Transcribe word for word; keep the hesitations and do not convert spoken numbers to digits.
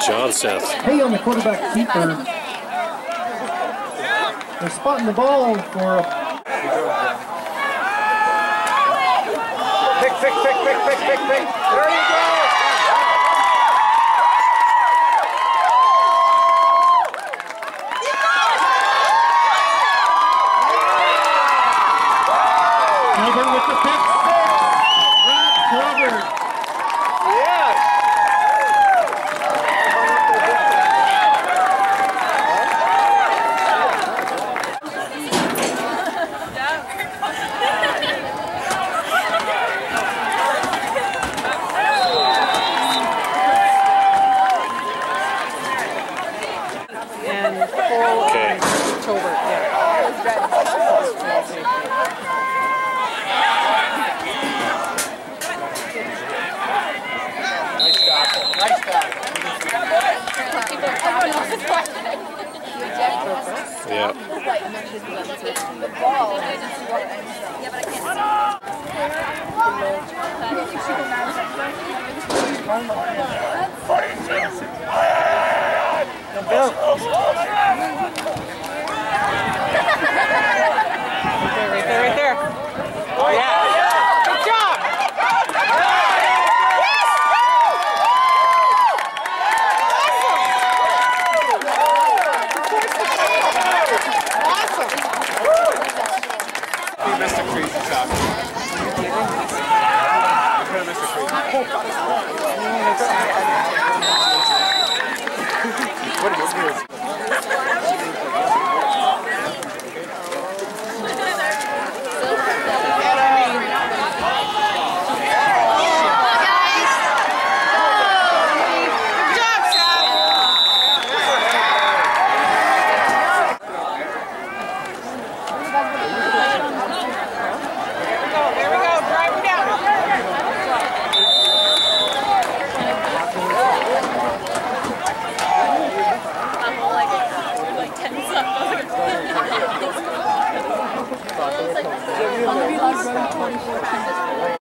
job, Seth. Hey, on the quarterback keeper. They're spotting the ball for a pick, pick, pick, pick, pick, pick, pick. There you go. Cover with the pick six. Rat covered. Yes. And full Okay. October, yeah. Nice tackle. Nice tackle. Yeah. Right there, right there. Oh, yeah. Good job. Awesome. You missed a crazy shot. You could have missed a crazy shot. What is this?